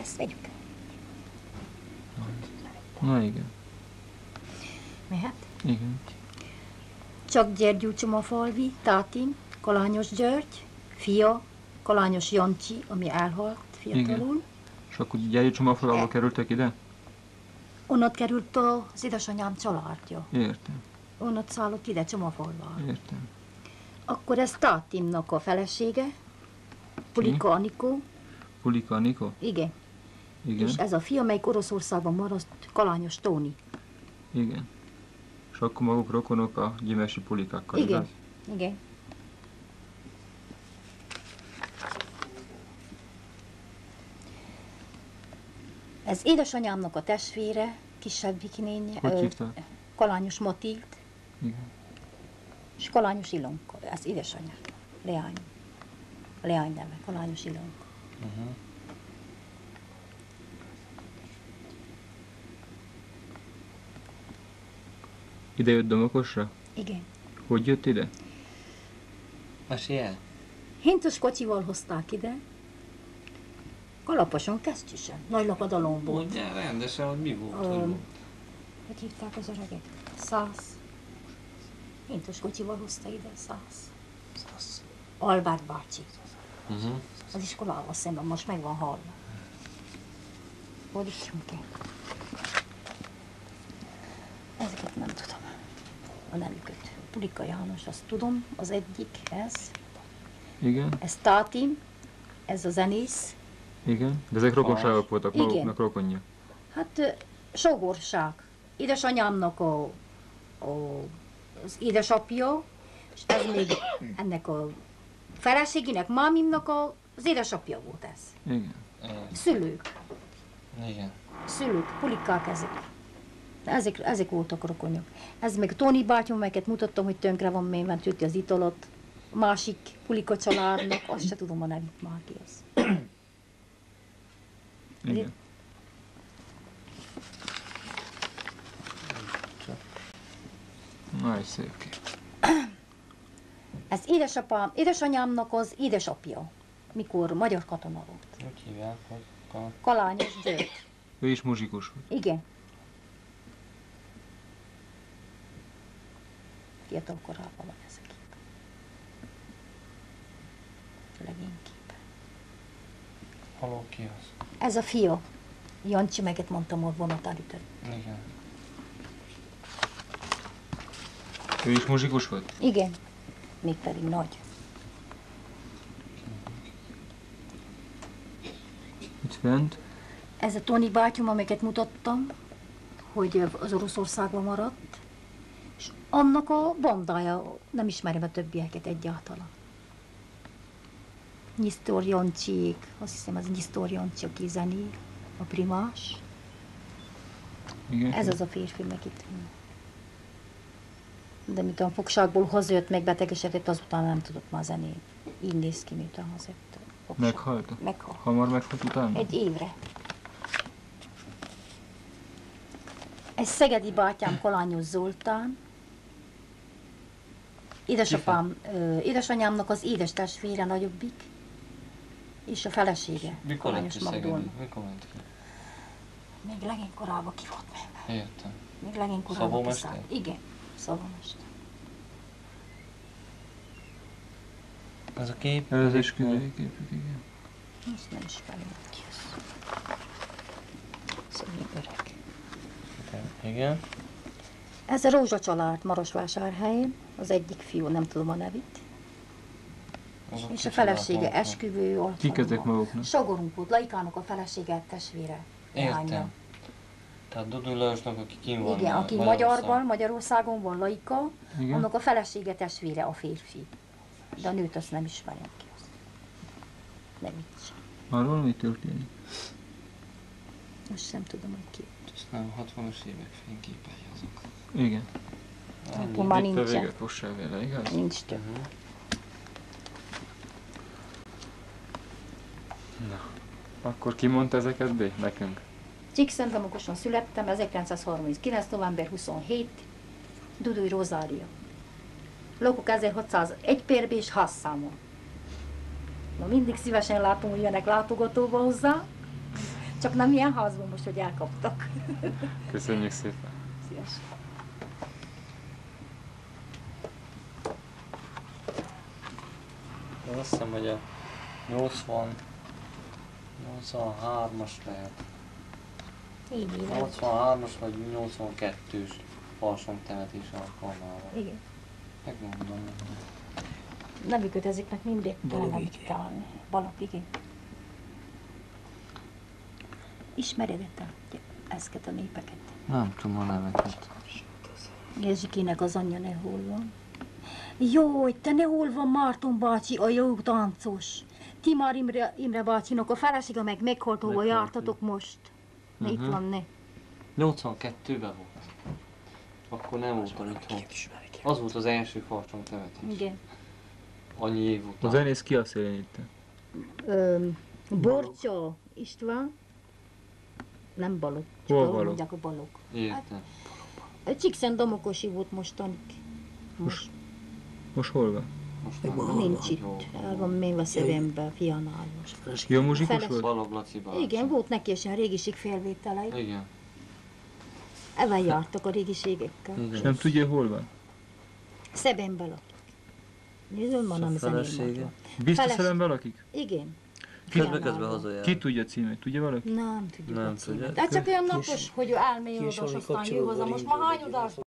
ezt vegyük. Na igen. Mehet? Igen. Csak Gyergyó Csomafalvi, tátim, Kolányos György, fia, Kolányos Jancsi, ami elhalt fiatalul. És akkor Gyergyó Csomafalvából kerültek ide? Onnat került az édesanyám családja. Értem. Onnat szállott ide Csomafalván. Értem. Akkor ez tátimnak a felesége, Pulika Anikó. Pulika Anikó? Igen. Igen. És ez a fia, melyik Oroszországban maradt, Kalányos Tóni. Igen. És akkor maguk rokonok a gyimesi pulikákkal, Igen. igaz? Igen. Ez édesanyámnak a testvére, kisebbik nénye. Hogy hívták? Kalányos Matild. Igen. És Kalányos Ilonka, ez édesanyám, leány. A leány neve, Kalányos Ilonka. Ide jött Domokosra? Igen. Hogy jött ide? Mesélj el. Hintos kocsival hozták ide, Kalaposon, Kesztyűsen, nagy lapadalomból. Mondjál rendesen, hogy mi volt, hogy volt. Hogy hívták az öreget? 100. Hintos kocsival hozta ide, 100. Albert bácsi. Az iskolával szemben most meg van halva. Fordítsunk el. Ezeket nem tudom. A nevüket. Pulika János, azt tudom, az egyik ez. Igen. Ez Tátim, ez a zenész. Igen. De ezek rokonságok voltak, Igen. maguknak rokonja. Hát sógorság. Édesanyámnak az édesapja, és ez még ennek a feleségének, mámimnak az édesapja volt ez. Igen. Szülők. Igen. Szülők, pulikák ezek voltak rokonyok. Ez meg Tóni bátyom, melyeket mutattam, hogy tönkre van mélyben, tűti az italat. A másik pulika családnak, azt se tudom a nevét már ki az. Igen. Na, egy szép kép. Ez édesanyámnak az édesapja, mikor magyar katona volt. Hogy hívják, hogy Kalányos György. Ő is muzsikus volt. Igen. Fiatal korában van ez a kép. Legényképpen. haló ki az? Ez a fia. Jancsi, meget mondtam, hogy vonat elütött. Igen. Ő is muzsikus volt? Igen. Mégpedig nagy. Itt fent? Ez a Tóni bátyom, amiket mutattam, hogy az Oroszországban maradt, és annak a bandája, nem ismerem a többieket egyáltalán. Nyisztor Jancsiék, azt hiszem az Nyisztor Jancsi, aki zenél, a primás. Igen. Ez az a férfi, meg itt van. De miután fogságból hazajött, megbetegesedett, azután nem tudott már zenélni. Így néz ki, miután hazajött. Meghalt? Meghalt. Hamar meghalt utána? Egy évre. Egy szegedi bátyám, Kolányos Zoltán. Édesanyámnak az édes testvére nagyobbik, és a felesége, Mikor lett Kolányos ki Szegedi? Magdolna. Mikor ment ki? Még legény korában ki volt meg. Értem. Még legény korában Szabómester? kiszállt. Igen, Szabómester. Ez a kép? Ez az esküvőképük, igen. Azt nem ismerem, hogy ki az. Szegény öreg. Igen. Ez a Rózsa család Marosvásárhelyen, az egyik fiú, nem tudom a nevét. Azok És a kicsoda felesége voltak. esküvő Kik ezek alkalommal. maguknak? Sogorunk volt, Laikának a felesége, testvére. leánya. Értem. Tehát Dudu Lajosnak, aki kim van Igen, aki Magyarországon van, Laika, Igen. annak a felesége, testvére a férfi. De a nőt azt nem ismerem ki. Azt. Nem így sem. Arról mi történik? Most sem tudom, hogy ki. Ezt nem 60-as évek fényképei azok. Igen. Akkor már Itt a nincsen. véget mossál vele, igaz? Nincs több. Na. Akkor ki mondta ezeket be? Nekünk. Csíkszentdomokoson születtem, 1939. november 27. Dudúj Rozália. Lakok 1601 pérbe és házszámon. Na mindig szívesen látom, hogy jönnek látogatóba hozzá. Csak nem ilyen házban most, hogy elkaptak. Köszönjük szépen. Szíves. Én azt hiszem, hogy a 83-as lehet. Így éve. 83-as vagy 82-s farsang temetés alkalmával. Igen. Megmondom. Nevüket ezeknek mindig kellene Balogh. találni. Balogh, igen. Ismered ezeket a népeket? Nem tudom a neveket. Érzsikének az anyja nehol van. Jó, te nehol van Márton bácsi, a jó táncos. Timár Imre bácsinak a felesége meg meghalt, hova Meghalt, jártatok most. Ne itt Mhm. van, ne. 82-ben volt. Akkor nem voltam itthon. Az volt az első farsang temetés. Igen. Annyi év A után. zenész ki a szélén itt? Borcsa István. Nem Balogh. csak Hol ahol Balogh? mondják a Balogh. Értem. Csíkszent Damokosi volt mostanig. Most Most hol van? Most Meg nem van. nincs jó. itt. El van mélyve szívembe, fianál. Jó muzsikus Feles- volt? Balogh Laci bácsi. Igen, volt neki is ilyen régiség felvételei. Igen. Evel jártak a régiségekkel. Igen. És nem tudja, hol van? Szebenbe lakik. Nézd, ma nem felesége? zeném. Biztos Feles- szelemben lakik? Igen. Közben Fianál. hazajár. Ki tudja a címet? Tudja valaki? Nem tudjuk Nem a címet. tudja. Hát csak olyan napos, hogy elmély Későn oda, aztán jön kapcsolódva haza. Most már hány ringy- udás